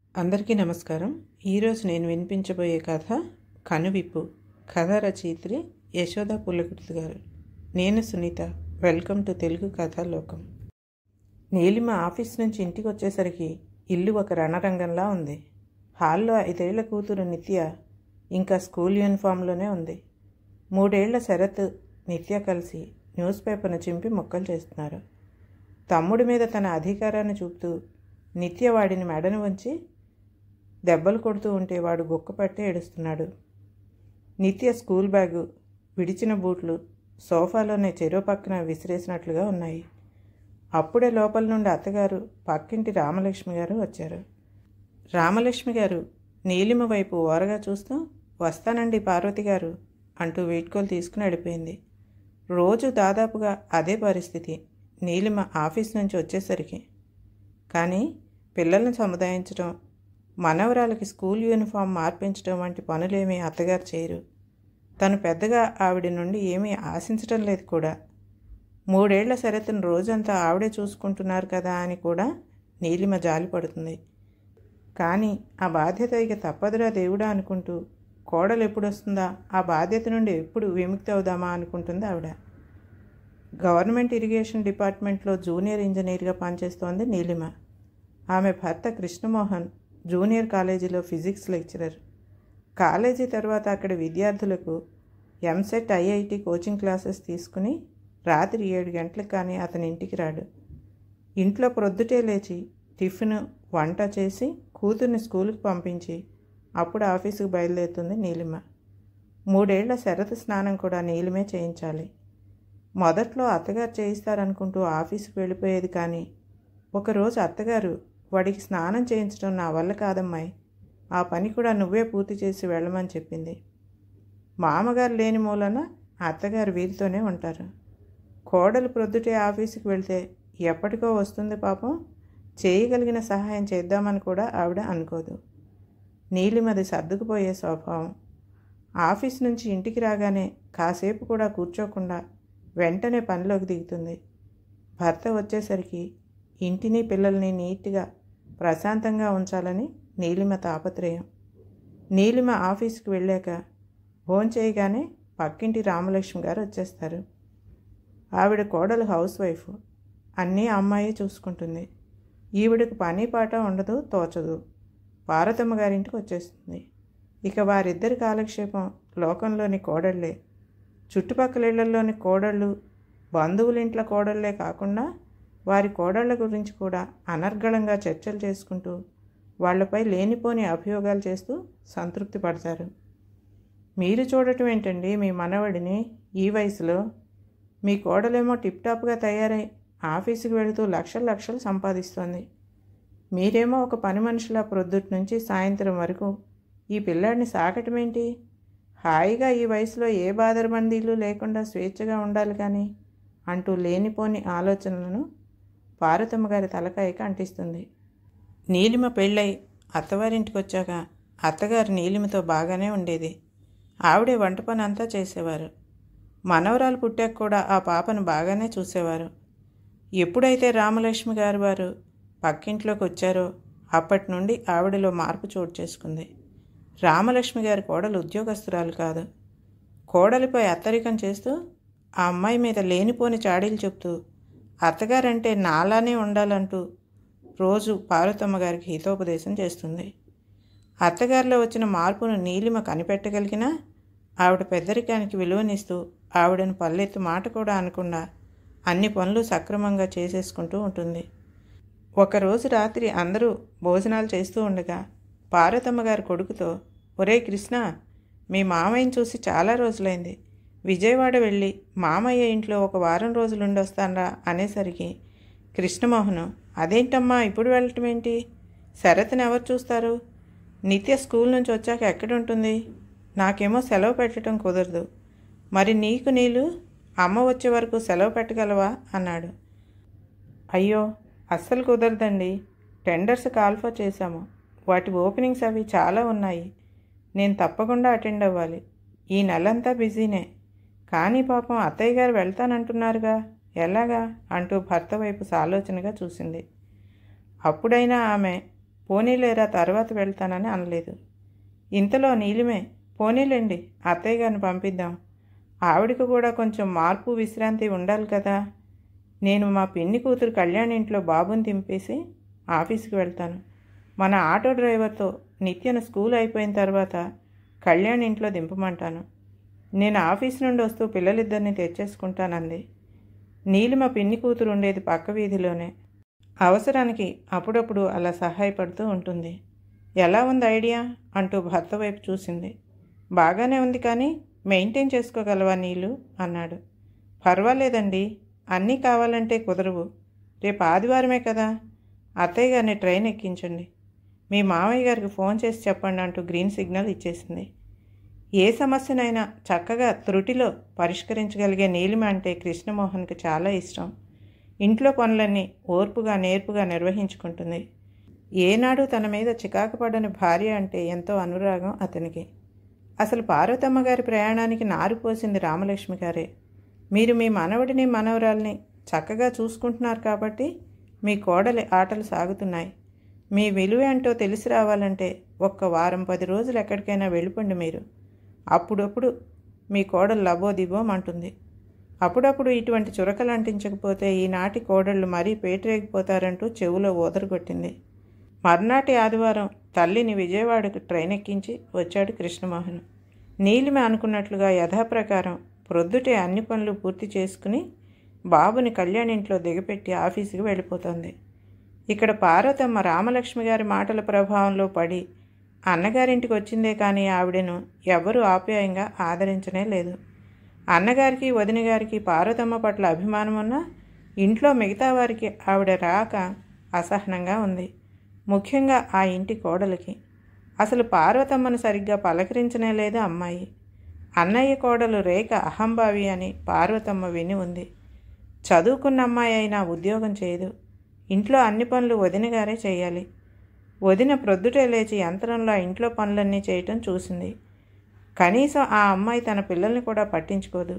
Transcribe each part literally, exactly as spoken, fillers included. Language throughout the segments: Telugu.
అందరికీ నమస్కారం. ఈరోజు నేను వినిపించబోయే కథ కనువిప్పు. కథ రచయిత్రి యశోద పుల్లకుర్తి గారు. నేను Sunitha. Welcome to Telugu Kathalokam. Neelima office నుంచి ఇంటికి వచ్చేసరికి ఇల్లు ఒక రణరంగంలా ఉంది. హాల్లో ఐదేళ్ల కూతురు నిత్య ఇంకా స్కూల్ యూనిఫామ్లోనే ఉంది. మూడేళ్ల శరత్, నిత్య కలిసి న్యూస్ పేపర్ను చింపి మొక్కలు చేస్తున్నారు. తమ్ముడి మీద తన అధికారాన్ని చూపుతూ నిత్య వాడిని మెడను వంచి దెబ్బలు కొడుతూ ఉంటే వాడు గుక్కపట్టి ఏడుస్తున్నాడు. నిత్య స్కూల్ బ్యాగు, విడిచిన బూట్లు సోఫాలోనే చెరో పక్కన విసిరేసినట్లుగా ఉన్నాయి. అప్పుడే లోపల నుండి అత్తగారు, పక్కింటి రామలక్ష్మి గారు వచ్చారు. రామలక్ష్మి గారు నీలిమ వైపు ఓరగా చూస్తూ, వస్తానండి పార్వతి గారు అంటూ వీడ్కోలు తీసుకుని వెళ్ళిపోయింది. రోజు దాదాపుగా అదే పరిస్థితి నీలిమ ఆఫీస్ నుంచి వచ్చేసరికి. కానీ పిల్లలను సముదాయించడం, మనవరాలకి స్కూల్ యూనిఫామ్ మార్పించడం వంటి పనులేమీ అత్తగారు చేయరు. తను పెద్దగా ఆవిడ నుండి ఏమీ ఆశించడం లేదు కూడా. మూడేళ్ల శరత్ను రోజంతా ఆవిడే చూసుకుంటున్నారు కదా అని కూడా నీలిమ జాలిపడుతుంది. కానీ ఆ బాధ్యత ఇక తప్పదురా దేవుడా అనుకుంటూ, కోడలు ఎప్పుడొస్తుందా, ఆ బాధ్యత నుండి ఎప్పుడు విముక్తి అవుదామా అనుకుంటుంది ఆవిడ. గవర్నమెంట్ ఇరిగేషన్ డిపార్ట్మెంట్లో జూనియర్ ఇంజనీర్గా పనిచేస్తోంది నీలిమ. ఆమె భర్త కృష్ణమోహన్ జూనియర్ కాలేజీలో ఫిజిక్స్ లెక్చరర్. కాలేజీ తర్వాత అక్కడి విద్యార్థులకు ఎంసెట్, ఐఐటి కోచింగ్ క్లాసెస్ తీసుకుని రాత్రి ఏడు గంటలకు కానీ అతని ఇంటికి రాడు. ఇంట్లో ప్రొద్దుటే లేచి టిఫిన్, వంట చేసి కూతుర్ని స్కూల్కి పంపించి అప్పుడు ఆఫీసుకు బయలుదేరుతుంది నీలిమ. మూడేళ్ల శరత్ స్నానం కూడా నీలిమే చేయించాలి. మొదట్లో అత్తగారు చేయిస్తారనుకుంటూ ఆఫీసుకు వెళ్ళిపోయేది. కానీ ఒకరోజు అత్తగారు, వాడికి స్నానం చేయించడం నా వల్ల కాదమ్మాయి, ఆ పని కూడా నువ్వే పూర్తి చేసి వెళ్ళమని చెప్పింది. మామగారు లేని మూలన అత్తగారు వీరితోనే ఉంటారు. కోడలు ప్రొద్దుటే ఆఫీసుకు వెళ్తే ఎప్పటికో వస్తుంది పాపం, చేయగలిగిన సహాయం చేద్దామని కూడా ఆవిడ అనుకోదు. నీలిమది సర్దుకుపోయే స్వభావం. ఆఫీస్ నుంచి ఇంటికి రాగానే కాసేపు కూడా కూర్చోకుండా వెంటనే పనిలోకి దిగుతుంది. భర్త వచ్చేసరికి ఇంటిని పిల్లల్ని నీట్గా ప్రశాంతంగా ఉంచాలని నీలిమ తాపత్రయం. నీలిమ ఆఫీస్కి వెళ్ళాక భోంచేయగానే పక్కింటి రామలక్ష్మి గారు వచ్చేస్తారు. ఆవిడ కోడలు హౌస్ వైఫ్, అన్నీ అమ్మాయి చూసుకుంటుంది. ఈవిడకు పని పాట ఉండదు, తోచదు. పార్వతమ్మ గారింటికి వచ్చేస్తుంది. ఇక వారిద్దరి కాలక్షేపం లోకంలోని కోడళ్లే. చుట్టుపక్కల ఇళ్లలోని కోడళ్ళు, బంధువులింట్ల కోడళ్లే కాకుండా వారి కోడళ్ల గురించి కూడా అనర్గళంగా చర్చలు చేసుకుంటూ వాళ్లపై లేనిపోని అభియోగాలు చేస్తూ సంతృప్తి పడతారు. మీరు చూడటం ఏంటండి మీ మనవడిని ఈ వయసులో? మీ కోడలేమో టిప్టాప్గా తయారై ఆఫీసుకి వెళుతూ లక్షలు లక్షలు సంపాదిస్తోంది. మీరేమో ఒక పని మనిషిలా ప్రొద్దుటి నుంచి సాయంత్రం వరకు ఈ పిల్లాడిని సాకటమేంటి? హాయిగా ఈ వయసులో ఏ బాదరబందీలు లేకుండా స్వేచ్ఛగా ఉండాలి కానీ అంటూ లేనిపోని ఆలోచనలను పార్వతమ్మ గారి తలకాయకి అంటిస్తుంది. నీలిమ పెళ్ళై అత్తవారింటికి వచ్చాక అత్తగారు నీలిమతో బాగానే ఉండేది. ఆవిడే వంట పని అంతా చేసేవారు. మనవరాలు పుట్టాక కూడా ఆ పాపను బాగానే చూసేవారు. ఎప్పుడైతే రామలక్ష్మి గారు వారు పక్కింట్లోకి వచ్చారో అప్పటి నుండి ఆవిడలో మార్పు చోటు చేసుకుంది. రామలక్ష్మి గారి కోడలు ఉద్యోగస్తురాలు కాదు. కోడలిపై అత్తరికం చేస్తూ ఆ అమ్మాయి మీద లేనిపోని చాడీలు చెప్తూ అత్తగారంటే నాలానే ఉండాలంటూ రోజు పార్వతమ్మ గారికి హితోపదేశం చేస్తుంది. అత్తగారిలో వచ్చిన మార్పును నీలిమ కనిపెట్టగలిగినా ఆవిడ పెద్దరికానికి విలువనిస్తూ ఆవిడను పల్లెత్తు మాట కూడా అనకుండా అన్ని పనులు సక్రమంగా చేసేసుకుంటూ ఉంటుంది. ఒకరోజు రాత్రి అందరూ భోజనాలు చేస్తూ ఉండగా పార్వతమ్మ గారి కొడుకుతో, ఒరే కృష్ణ, మీ మామయ్యని చూసి చాలా రోజులైంది, విజయవాడ వెళ్ళి మామయ్య ఇంట్లో ఒక వారం రోజులు ఉండొస్తానరా అనేసరికి కృష్ణమోహను, అదేంటమ్మా ఇప్పుడు వెళ్ళటం ఏంటి? శరత్ని ఎవరు చూస్తారు? నిత్య స్కూల్ నుంచి వచ్చాక ఎక్కడుంటుంది? నాకేమో సెలవు పెట్టడం కుదరదు. మరి నీకు నీళ్ళు అమ్మ వచ్చే వరకు సెలవు పెట్టగలవా అన్నాడు. అయ్యో అస్సలు కుదరదండి, టెండర్స్ కాల్ఫర్ చేశాము, వాటి ఓపెనింగ్స్ అవి చాలా ఉన్నాయి, నేను తప్పకుండా అటెండ్ అవ్వాలి, ఈ నెలంతా బిజీనే. కానీ పాపం అత్తయ్య గారు వెళ్తానంటున్నారుగా, ఎలాగా అంటూ భర్త వైపు సాలోచనగా చూసింది. అప్పుడైనా ఆమె పోనీలేరా తర్వాత వెళ్తానని అనలేదు. ఇంతలో నీలిమే, పోనీలేండి అత్తయ్య గారిని పంపిద్దాం, ఆవిడకు కూడా కొంచెం మార్పు విశ్రాంతి ఉండాలి కదా, నేను మా పిన్ని కూతురు కళ్యాణ్ ఇంట్లో బాబుని దింపేసి ఆఫీస్కి వెళ్తాను, మన ఆటో డ్రైవర్తో నిత్యను స్కూల్ అయిపోయిన తర్వాత కళ్యాణ్ ఇంట్లో దింపమంటాను, నేను ఆఫీస్ నుండి వస్తూ పిల్లలిద్దరిని తెచ్చేసుకుంటానంది. నీలిమ పిన్ని కూతురు ఉండేది పక్క వీధిలోనే. అవసరానికి అప్పుడప్పుడు అలా సహాయపడుతూ ఉంటుంది. ఎలా ఉంది ఐడియా అంటూ భర్త వైపు చూసింది. బాగానే ఉంది, కానీ మెయింటైన్ చేసుకోగలవా నీళ్ళు అన్నాడు. పర్వాలేదండి, అన్నీ కావాలంటే కుదరవు, రేపు ఆదివారమే కదా, అత్తయ్య గారిని ట్రైన్ ఎక్కించండి, మీ మామయ్య గారికి ఫోన్ చేసి చెప్పండి అంటూ గ్రీన్ సిగ్నల్ ఇచ్చేసింది. ఏ సమస్యనైనా చక్కగా త్రుటిలో పరిష్కరించగలిగే నీలిమ అంటే కృష్ణమోహన్కి చాలా ఇష్టం. ఇంట్లో పనులన్నీ ఓర్పుగా నేర్పుగా నిర్వహించుకుంటుంది. ఏనాడు తన మీద చికాకు పడని భార్య అంటే ఎంతో అనురాగం అతనికి. అసలు పార్వతమ్మ గారి ప్రయాణానికి నారు పోసింది రామలక్ష్మి గారే. మీరు మీ మనవడిని మనవరాల్ని చక్కగా చూసుకుంటున్నారు కాబట్టి మీ కోడలి ఆటలు సాగుతున్నాయి. మీ విలువ ఏంటో తెలిసి రావాలంటే ఒక్క వారం పది రోజులు ఎక్కడికైనా వెళ్ళిపోండి మీరు. అప్పుడప్పుడు మీ కోడలు లబోదిబోం అంటుంది. అప్పుడప్పుడు ఇటువంటి చురకలు అంటించకపోతే ఈనాటి కోడళ్ళు మరీ పేటరేగిపోతారంటూ చెవులో ఊదరగొట్టింది. మర్నాటి ఆదివారం తల్లిని విజయవాడకు ట్రైన్ ఎక్కించి వచ్చాడు కృష్ణమోహన్. నీలిమ అనుకున్నట్లుగా యథాప్రకారం ప్రొద్దుటే అన్ని పనులు పూర్తి చేసుకుని బాబుని కళ్యాణ్ ఇంట్లో దిగపెట్టి ఆఫీసుకి వెళ్ళిపోతుంది. ఇక్కడ పార్వతమ్మ రామలక్ష్మి గారి మాటల ప్రభావంలో పడి అన్నగారింటికి వచ్చిందే కానీ ఆవిడను ఎవ్వరూ ఆప్యాయంగా ఆదరించనే లేదు. అన్నగారికి వదిన గారికి పార్వతమ్మ పట్ల అభిమానం ఉన్నా ఇంట్లో మిగతా వారికి ఆవిడ రాక అసహనంగా ఉంది. ముఖ్యంగా ఆ ఇంటి కోడలికి. అసలు పార్వతమ్మను సరిగ్గా పలకరించనే లేదు అమ్మాయి. అన్నయ్య కోడలు రేఖ అహంభావి అని పార్వతమ్మ విని ఉంది. చదువుకున్న అమ్మాయి అయినా ఉద్యోగం చేయదు. ఇంట్లో అన్ని పనులు వదిన గారే చేయాలి. వదిన ప్రొద్దుటే లేచి యంత్రంలో ఇంట్లో పనులన్నీ చేయటం చూసింది. కనీసం ఆ అమ్మాయి తన పిల్లల్ని కూడా పట్టించుకోదు.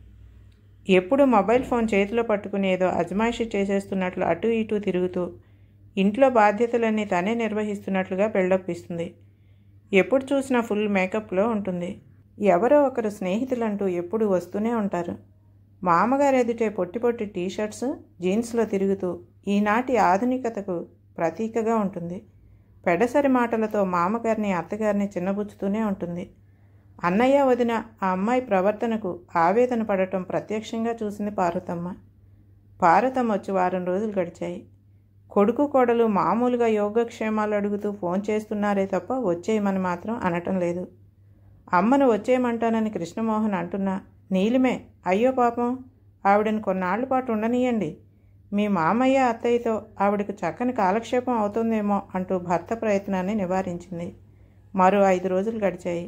ఎప్పుడు మొబైల్ ఫోన్ చేతిలో పట్టుకుని ఏదో అజమాయిషి చేసేస్తున్నట్లు అటు ఇటు తిరుగుతూ ఇంట్లో బాధ్యతలన్నీ తనే నిర్వహిస్తున్నట్లుగా బిల్డప్ ఇస్తుంది. ఎప్పుడు చూసినా ఫుల్ మేకప్లో ఉంటుంది. ఎవరో ఒకరు స్నేహితులంటూ ఎప్పుడు వస్తూనే ఉంటారు. మామగారు ఎదుటే పొట్టి పొట్టి టీషర్ట్స్ జీన్స్లో తిరుగుతూ ఈనాటి ఆధునికతకు ప్రతీకగా ఉంటుంది. పెడసరి మాటలతో మామగారిని అత్తగారిని చిన్నబుచ్చుతూనే ఉంటుంది. అన్నయ్య వదిన ఆ అమ్మాయి ప్రవర్తనకు ఆవేదన పడటం ప్రత్యక్షంగా చూసింది పార్వతమ్మ. పార్వతమ్మ వచ్చి వారం రోజులు గడిచాయి. కొడుకు కోడలు మామూలుగా యోగక్షేమాలు అడుగుతూ ఫోన్ చేస్తున్నారే తప్ప వచ్చేయమని మాత్రం అనటం లేదు. అమ్మను వచ్చేయమంటానని కృష్ణమోహన్ అంటున్నా నీలిమే, అయ్యో పాపం ఆవిడని కొన్నాళ్ల పాటు ఉండనీయండి, మీ మామయ్య అత్తయ్యతో ఆవిడకు చక్కని కాలక్షేపం అవుతుందేమో అంటూ భర్త ప్రయత్నాన్ని నివారించింది. మరో ఐదు రోజులు గడిచాయి.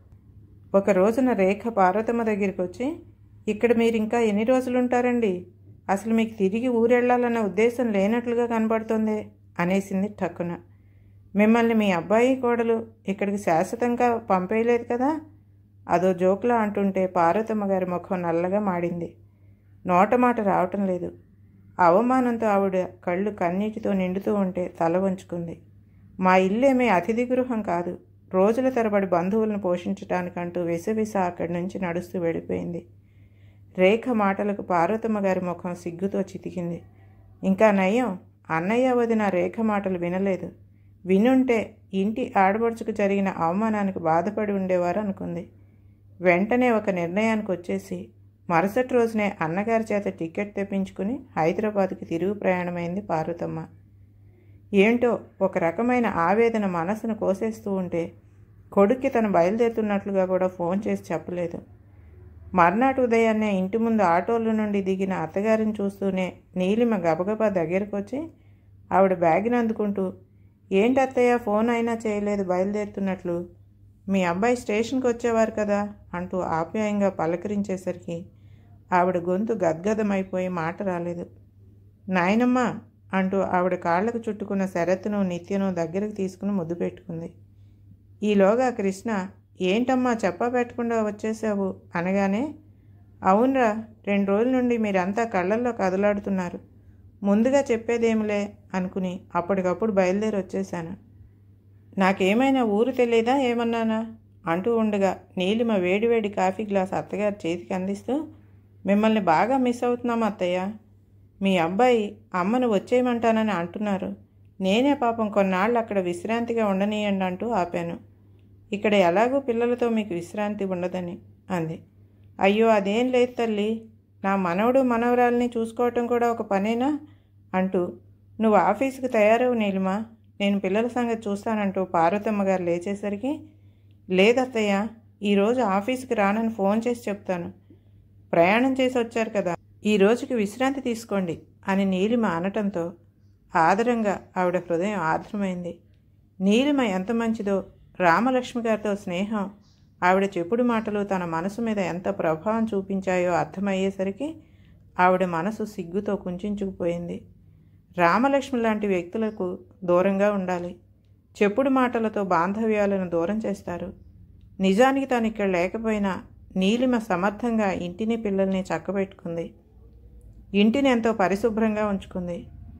ఒక రోజున రేఖ పార్వతమ్మ దగ్గరికి వచ్చి, ఇక్కడ మీరు ఇంకా ఎన్ని రోజులు ఉంటారండి, అసలు మీకు తిరిగి ఊరెళ్ళాలన్న ఉద్దేశం లేనట్లుగా కనబడుతుంది అనేసింది టక్కున. మిమ్మల్ని మీ అబ్బాయి కోడలు ఇక్కడికి శాశ్వతంగా పంపేయలేదు కదా, అదో జోక్లా అంటుంటే పార్వతమ్మ గారి ముఖం నల్లగా మాడింది. నోట మాట రావటం లేదు. అవమానంతో ఆవిడ కళ్ళు కన్నీటితో నిండుతూ ఉంటే తల వంచుకుంది. మా ఇల్లేమీ అతిథి గృహం కాదు, రోజుల తరబడి బంధువులను పోషించటానికంటూ విసవిస అక్కడి నుంచి నడుస్తూ వెళ్ళిపోయింది. రేఖ మాటలకు పార్వతమ్మ గారి ముఖం సిగ్గుతో చితికింది. ఇంకా నయం, అన్నయ్య వదిన రేఖ మాటలు వినలేదు. వినుంటే ఇంటి ఆడపడుచుకు జరిగిన అవమానానికి బాధపడి ఉండేవారు అనుకుంది. వెంటనే ఒక నిర్ణయానికి వచ్చేసి మరుసటి రోజునే అన్నగారి చేత టికెట్ తెప్పించుకుని హైదరాబాద్కి తిరుగు ప్రయాణమైంది పార్వతమ్మ. ఏంటో ఒక రకమైన ఆవేదన మనసును కోసేస్తూ ఉంటే కొడుక్కి తను బయలుదేరుతున్నట్లుగా కూడా ఫోన్ చేసి చెప్పలేదు. మర్నాటి ఉదయాన్నే ఇంటి ముందు ఆటోల నుండి దిగిన అత్తగారిని చూస్తూనే నీలిమ గబగబా దగ్గరకు వచ్చి ఆవిడ బ్యాగ్ని అందుకుంటూ, ఏంటి అత్తయ్య ఫోన్ అయినా చేయలేదు బయలుదేరుతున్నట్లు, మీ అబ్బాయి స్టేషన్కి వచ్చేవారు కదా అంటూ ఆప్యాయంగా పలకరించేసరికి ఆవిడ గొంతు గద్గదమైపోయి మాట రాలేదు. నాయనమ్మ అంటూ ఆవిడ కాళ్లకు చుట్టుకున్న శరత్ను నిత్యను దగ్గరకు తీసుకుని ముద్దు పెట్టుకుంది. ఈలోగా కృష్ణ, ఏంటమ్మా చెప్పా పెట్టకుండా వచ్చేసావు అనగానే, అవునరా, రెండు రోజుల నుండి మీరంతా కళ్ళల్లో కదలాడుతున్నారు, ముందుగా చెప్పేదేమిలే అనుకుని అప్పటికప్పుడు బయలుదేరి వచ్చేశాను. నాకేమైనా ఊరు తెలియదా ఏమన్నానా అంటూ ఉండగా నీలిమ వేడివేడి కాఫీ గ్లాస్ అత్తగారి చేతికి అందిస్తూ, మిమ్మల్ని బాగా మిస్ అవుతున్నాం అత్తయ్య. మీ అబ్బాయి అమ్మను వచ్చేయమంటానని అంటున్నారు. నేనే పాపం కొన్నాళ్ళు అక్కడ విశ్రాంతిగా ఉండనీయండి అంటూ ఆపాను. ఇక్కడ ఎలాగూ పిల్లలతో మీకు విశ్రాంతి ఉండదని అంది. అయ్యో అదేం లేదు తల్లి, నా మనవడు మనవరాల్ని చూసుకోవటం కూడా ఒక పనేనా అంటూ, నువ్వు ఆఫీసుకు తయారవు నీలిమా, నేను పిల్లల సంగతి చూస్తానంటూ పార్వతమ్మ గారు లేచేసరికి, లేదత్తయ్య ఈరోజు ఆఫీసుకి రానని ఫోన్ చేసి చెప్తాను. ప్రయాణం చేసి వచ్చారు కదా, ఈ రోజుకి విశ్రాంతి తీసుకోండి అని నీలిమ అనటంతో ఆదరంగా ఆవిడ హృదయం ఆర్ద్రమైంది. నీలిమ ఎంత మంచిదో, రామలక్ష్మి గారితో స్నేహం, ఆవిడ చెప్పుడు మాటలు తన మనసు మీద ఎంత ప్రభావం చూపించాయో అర్థమయ్యేసరికి ఆవిడ మనసు సిగ్గుతో కుంచుకుపోయింది. రామలక్ష్మి లాంటి వ్యక్తులకు దూరంగా ఉండాలి. చెప్పుడు మాటలతో బాంధవ్యాలను దూరం చేస్తారు. నిజానికి తను ఇక్కడ లేకపోయినా నీలిమ సమర్థంగా ఇంటిని పిల్లల్ని చక్కబెట్టుకుంది. ఇంటిని ఎంతో పరిశుభ్రంగా ఉంచుకుంది.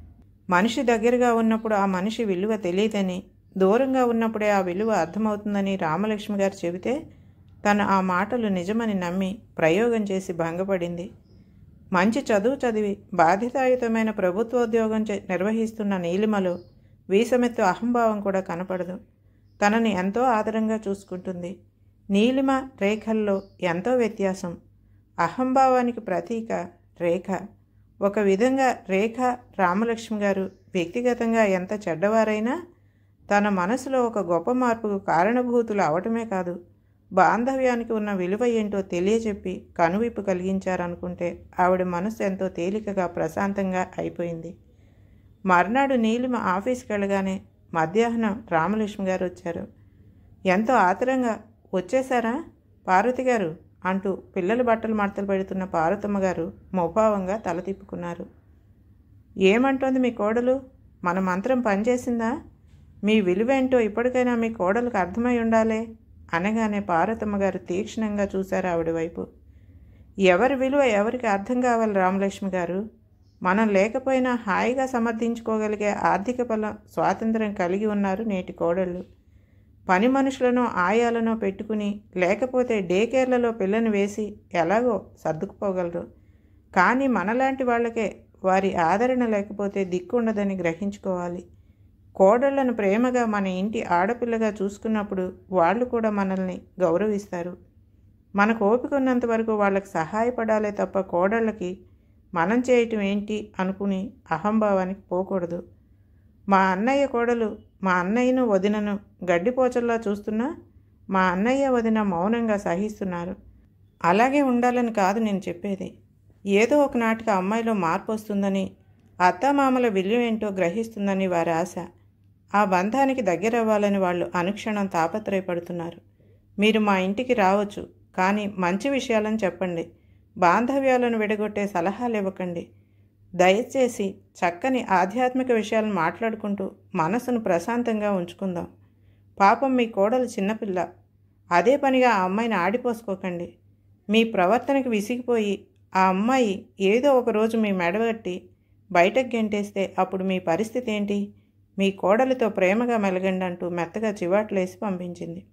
మనిషి దగ్గరగా ఉన్నప్పుడు ఆ మనిషి విలువ తెలియదని, దూరంగా ఉన్నప్పుడే ఆ విలువ అర్థమవుతుందని రామలక్ష్మి గారు చెబితే తను ఆ మాటలు నిజమని నమ్మి ప్రయోగం చేసి భంగపడింది. మంచి చదువు చదివి బాధ్యతాయుతమైన ప్రభుత్వోద్యోగం నిర్వహిస్తున్న నీలిమలో వీసమెత్తు అహంభావం కూడా కనపడదు. తనని ఎంతో ఆదరంగా చూసుకుంటుంది. నీలిమ రేఖల్లో ఎంతో వ్యత్యాసం. అహంభావానికి ప్రతీక రేఖ. ఒక విధంగా రేఖ రామలక్ష్మి గారు వ్యక్తిగతంగా ఎంత చెడ్డవారైనా తన మనసులో ఒక గొప్ప మార్పుకు కారణభూతులు అవటమే కాదు, బాంధవ్యానికి ఉన్న విలువ ఏంటో తెలియచెప్పి కనువిప్పు కలిగించారనుకుంటే ఆవిడ మనసు ఎంతో తేలికగా ప్రశాంతంగా అయిపోయింది. మర్నాడు నీలిమ ఆఫీస్కి వెళ్ళగానే మధ్యాహ్నం రామలక్ష్మి గారు వచ్చారు. ఎంతో ఆతురంగా, వచ్చేశారా పార్వతి గారు అంటూ పిల్లల బట్టలు మడతలు పెడుతున్న పార్వతమ్మ గారు మోపావంగా తల తిప్పుకున్నారు. ఏమంటోంది మీ కోడలు? మన మంత్రం పనిచేసిందా? మీ విలువేంటో ఇప్పటికైనా మీ కోడలకు అర్థమై ఉండాలే అనగానే పార్వతమ్మ గారు తీక్షణంగా చూశారు ఆవిడ వైపు. ఎవరి విలువ ఎవరికి అర్థం కావాలి రామలక్ష్మి గారు? మనం లేకపోయినా హాయిగా సమర్థించుకోగలిగే ఆర్థిక బలం, స్వాతంత్రం కలిగి ఉన్నారు నేటి కోడళ్ళు. పని మనుషులను ఆయాలనో పెట్టుకుని, లేకపోతే డే కేర్లలో పిల్లని వేసి ఎలాగో సర్దుకుపోగలరు. కానీ మనలాంటి వాళ్ళకే వారి ఆదరణ లేకపోతే దిక్కుండదని గ్రహించుకోవాలి. కోడళ్లను ప్రేమగా మన ఇంటి ఆడపిల్లగా చూసుకున్నప్పుడు వాళ్ళు కూడా మనల్ని గౌరవిస్తారు. మనకు ఓపిక ఉన్నంత వరకు వాళ్ళకి సహాయపడాలే తప్ప కోడళ్ళకి మనం చేయటం ఏంటి అనుకుని అహంభావానికి పోకూడదు. మా అన్నయ్య కోడలు మా అన్నయ్యను వదినను గడ్డిపోచల్లా చూస్తున్నా మా అన్నయ్య వదిన మౌనంగా సహిస్తున్నారు. అలాగే ఉండాలని కాదు నేను చెప్పేది. ఏదో ఒకనాటికి అమ్మాయిలో మార్పు వస్తుందని, అత్తామామల విలువ ఏంటో గ్రహిస్తుందని వారి ఆశ. ఆ బంధానికి దగ్గరవ్వాలని వాళ్ళు అనుక్షణం తాపత్రయపడుతున్నారు. మీరు మా ఇంటికి రావచ్చు, కానీ మంచి విషయాలను చెప్పండి. బాంధవ్యాలను విడగొట్టే సలహాలు ఇవ్వకండి. దయచేసి చక్కని ఆధ్యాత్మిక విషయాలను మాట్లాడుకుంటూ మనసును ప్రశాంతంగా ఉంచుకుందాం. పాపం మీ కోడలు చిన్నపిల్ల, అదే పనిగా ఆ అమ్మాయిని ఆడిపోసుకోకండి. మీ ప్రవర్తనకు విసిగిపోయి ఆ అమ్మాయి ఏదో ఒకరోజు మీ మెడగట్టి బయటకు గెంటేస్తే అప్పుడు మీ పరిస్థితి ఏంటి? మీ కోడలితో ప్రేమగా మెలగండి అంటూ మెత్తగా చివాట్లేసి పంపించింది.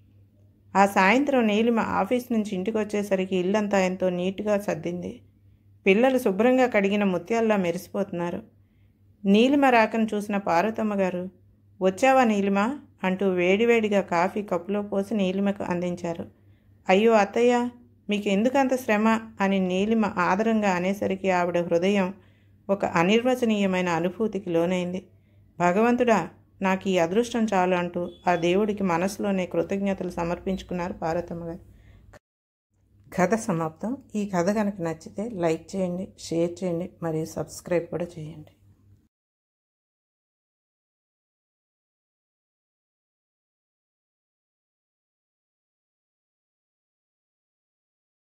ఆ సాయంత్రం నీలిమ ఆఫీస్ నుంచి ఇంటికి వచ్చేసరికి ఇల్లంతా ఎంతో నీట్గా సర్దింది. పిల్లలు శుభ్రంగా కడిగిన ముత్యాల్లా మెరిసిపోతున్నారు. నీలిమ రాకను చూసిన పార్వతమ్మ గారు, వచ్చావా నీలిమ అంటూ వేడివేడిగా కాఫీ కప్పులో పోసి నీలిమకు అందించారు. అయ్యో అత్తయ్య, మీకు ఎందుకంత శ్రమ అని నీలిమ ఆదరంగా అనేసరికి ఆవిడ హృదయం ఒక అనిర్వచనీయమైన అనుభూతికి లోనైంది. భగవంతుడా, నాకు ఈ అదృష్టం చాలు అంటూ ఆ దేవుడికి మనసులోనే కృతజ్ఞతలు సమర్పించుకున్నారు పార్వతమ్మ గారు. కథ సమాప్తం. ఈ కథ కనుక నచ్చితే లైక్ చేయండి, షేర్ చేయండి మరియు సబ్స్క్రైబ్ కూడా చేయండి.